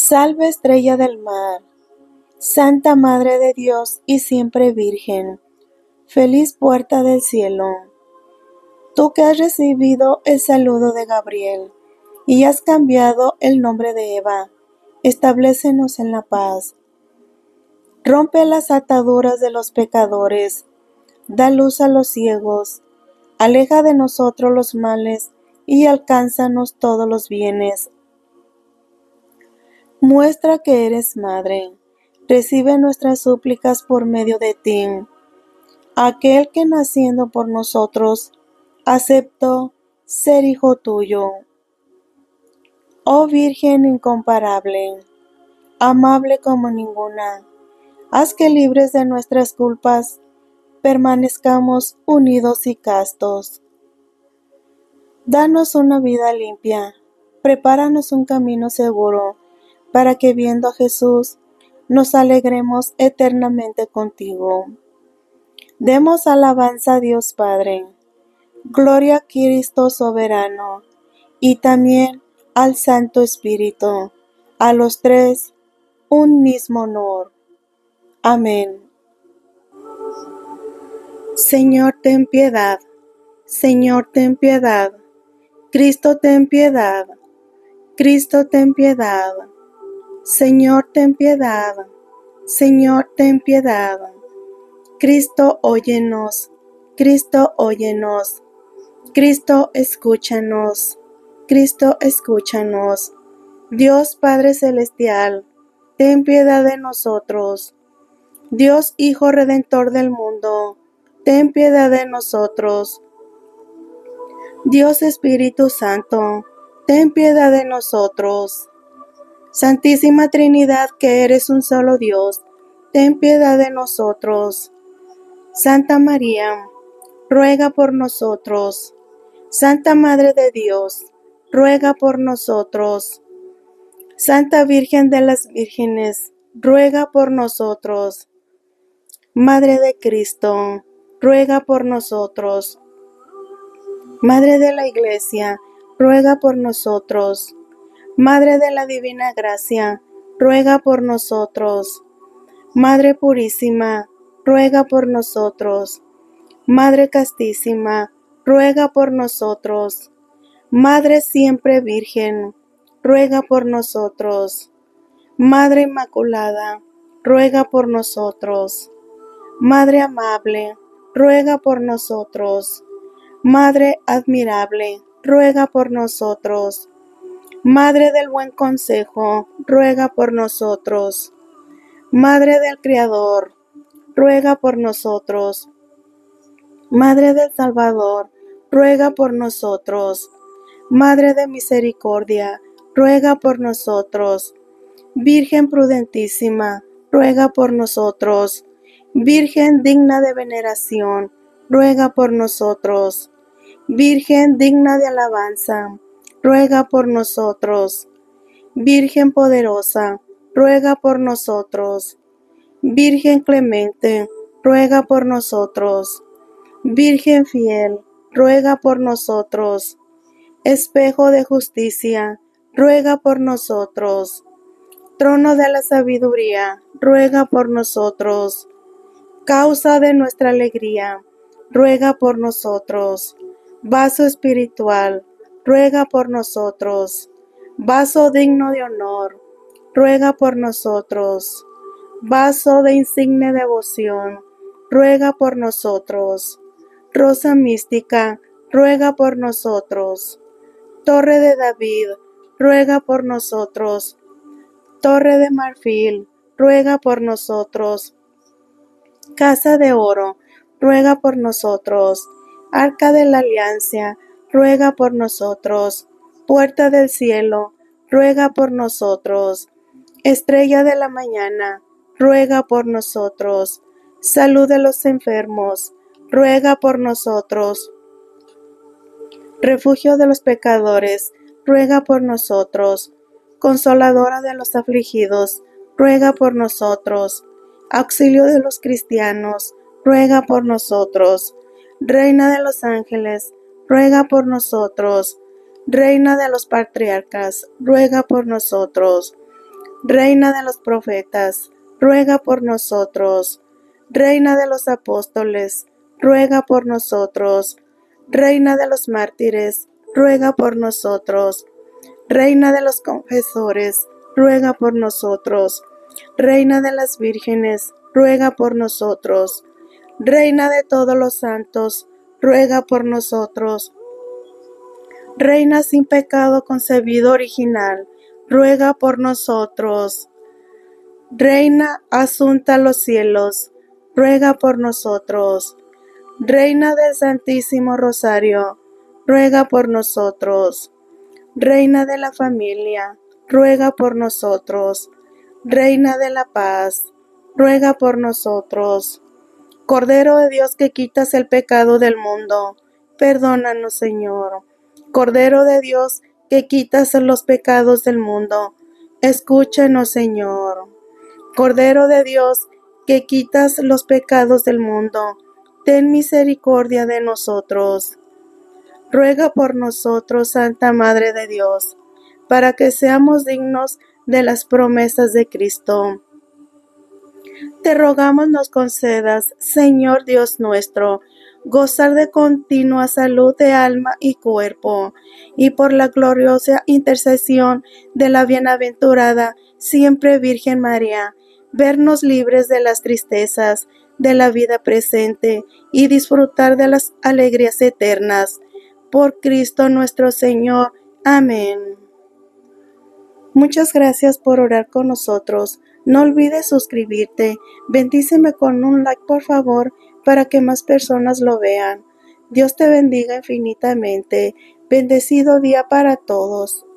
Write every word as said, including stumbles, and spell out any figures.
Salve estrella del mar, Santa Madre de Dios y siempre Virgen, feliz puerta del cielo. Tú que has recibido el saludo de Gabriel y has cambiado el nombre de Eva, establécenos en la paz. Rompe las ataduras de los pecadores, da luz a los ciegos, aleja de nosotros los males y alcánzanos todos los bienes. Muestra que eres madre, recibe nuestras súplicas por medio de ti, aquel que naciendo por nosotros, aceptó ser hijo tuyo. Oh Virgen incomparable, amable como ninguna, haz que libres de nuestras culpas, permanezcamos unidos y castos. Danos una vida limpia, prepáranos un camino seguro, para que viendo a Jesús, nos alegremos eternamente contigo. Demos alabanza a Dios Padre, gloria a Cristo soberano, y también al Santo Espíritu, a los tres, un mismo honor. Amén. Señor, ten piedad. Señor, ten piedad. Cristo, ten piedad. Cristo, ten piedad. Señor, ten piedad. Señor, ten piedad. Cristo, óyenos. Cristo, óyenos. Cristo, escúchanos. Cristo, escúchanos. Dios Padre Celestial, ten piedad de nosotros. Dios Hijo Redentor del mundo, ten piedad de nosotros. Dios Espíritu Santo, ten piedad de nosotros. Santísima Trinidad, que eres un solo Dios, ten piedad de nosotros. Santa María, ruega por nosotros. Santa Madre de Dios, ruega por nosotros. Santa Virgen de las Vírgenes, ruega por nosotros. Madre de Cristo, ruega por nosotros. Madre de la Iglesia, ruega por nosotros. Madre de la Divina Gracia, ruega por nosotros. Madre Purísima, ruega por nosotros. Madre Castísima, ruega por nosotros. Madre Siempre Virgen, ruega por nosotros. Madre Inmaculada, ruega por nosotros. Madre Amable, ruega por nosotros. Madre Admirable, ruega por nosotros. Madre del Buen Consejo, ruega por nosotros. Madre del Criador, ruega por nosotros. Madre del Salvador, ruega por nosotros. Madre de Misericordia, ruega por nosotros. Virgen prudentísima, ruega por nosotros. Virgen digna de veneración, ruega por nosotros. Virgen digna de alabanza, ruega por nosotros. Virgen poderosa, ruega por nosotros. Virgen clemente, ruega por nosotros. Virgen fiel, ruega por nosotros. Espejo de justicia, ruega por nosotros. Trono de la sabiduría, ruega por nosotros. Causa de nuestra alegría, ruega por nosotros. Vaso espiritual, ruega por nosotros. Vaso digno de honor, ruega por nosotros. Vaso de insigne devoción, ruega por nosotros. Rosa mística, ruega por nosotros. Torre de David, ruega por nosotros. Torre de marfil, ruega por nosotros. Casa de oro, ruega por nosotros. Arca de la Alianza, ruega por nosotros. Puerta del cielo, ruega por nosotros. Estrella de la mañana, ruega por nosotros. Salud de los enfermos, ruega por nosotros. Refugio de los pecadores, ruega por nosotros. Consoladora de los afligidos, ruega por nosotros. Auxilio de los cristianos, ruega por nosotros. Reina de los ángeles, ruega por nosotros. Reina de los patriarcas, ruega por nosotros. Reina de los profetas, ruega por nosotros. Reina de los apóstoles, ruega por nosotros. Reina de los mártires, ruega por nosotros. Reina de los confesores, ruega por nosotros. Reina de las vírgenes, ruega por nosotros. Reina de todos los santos, ruega por nosotros. Reina sin pecado concebido original, ruega por nosotros. Reina asunta a los cielos, ruega por nosotros. Reina del Santísimo Rosario, ruega por nosotros. Reina de la familia, ruega por nosotros. Reina de la paz, ruega por nosotros. Cordero de Dios que quitas el pecado del mundo, perdónanos, Señor. Cordero de Dios que quitas los pecados del mundo, escúchanos, Señor. Cordero de Dios que quitas los pecados del mundo, ten misericordia de nosotros. Ruega por nosotros, Santa Madre de Dios, para que seamos dignos de las promesas de Cristo. Te rogamos nos concedas, Señor Dios nuestro, gozar de continua salud de alma y cuerpo, y por la gloriosa intercesión de la bienaventurada siempre Virgen María, vernos libres de las tristezas de la vida presente y disfrutar de las alegrías eternas. Por Cristo nuestro Señor. Amén. Muchas gracias por orar con nosotros. No olvides suscribirte. Bendíceme con un like, por favor, para que más personas lo vean. Dios te bendiga infinitamente. Bendecido día para todos.